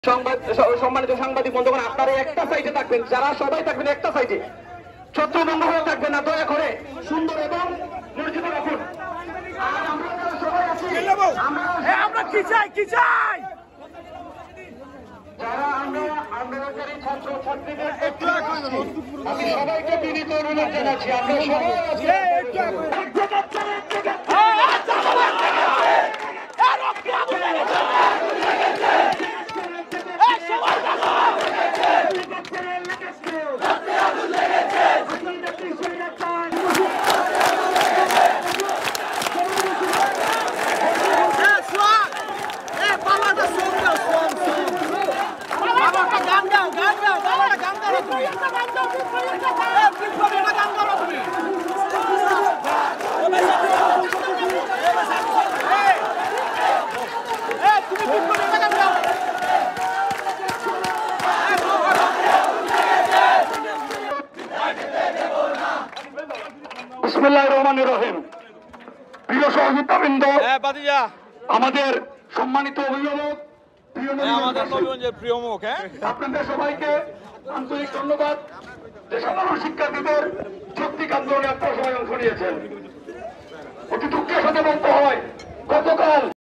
সম্মানিত সাংবাদিক বন্ধুগণ, আপনারা একটা সাইডে থাকবেন, যারা সবাই থাকবেন একটা সাইডে, ছত্রভঙ্গ হয়ে থাকবেন না, দয়া করে সুন্দর এবং মর্যাদা রাখুন। আর আমরা যারা সবাই আছি, আমরা কি চাই যারা আমরা আন্দোলনকারী ছাত্র ছাত্রীদের, আমি সবাইকে বিনীত অনুরোধ জানাচ্ছি, আমরা সবাই আছি। বিসমিল্লাহির রহমানির রহিম। প্রিয় সহযোগিতাবৃন্দ, আমাদের সম্মানিত অভিভাবক, আপনাদের সবাইকে আন্তরিক ধন্যবাদ যে সাধারণ শিক্ষার্থীদের যৌক্তিক আন্দোলনে আপনারা সবাই অংশ নিয়েছেন। অতি দুঃখের সাথে বলতে হয়, গতকাল